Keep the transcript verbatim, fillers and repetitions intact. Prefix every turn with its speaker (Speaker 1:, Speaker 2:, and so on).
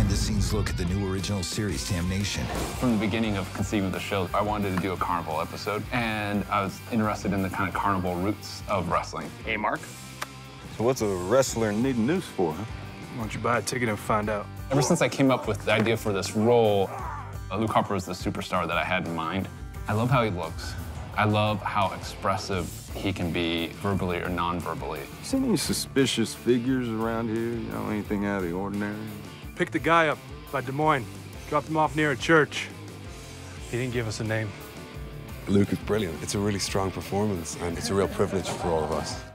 Speaker 1: behind-the-scenes look at the new original series, Damnation.
Speaker 2: From the beginning of conceiving the show, I wanted to do a carnival episode, and I was interested in the kind of carnival roots of wrestling.
Speaker 3: Hey, Mark.
Speaker 4: So what's a wrestler need a noose for, huh?
Speaker 5: Why don't you buy a ticket and find out?
Speaker 2: Ever since I came up with the idea for this role, uh, Luke Harper was the superstar that I had in mind. I love how he looks. I love how expressive he can be, verbally or non-verbally.
Speaker 4: Seen any suspicious figures around here? You know, anything out of the ordinary?
Speaker 5: Picked the guy up by Des Moines. Dropped him off near a church. He didn't give us a name.
Speaker 6: Luke is brilliant. It's a really strong performance, and it's a real privilege for all of us.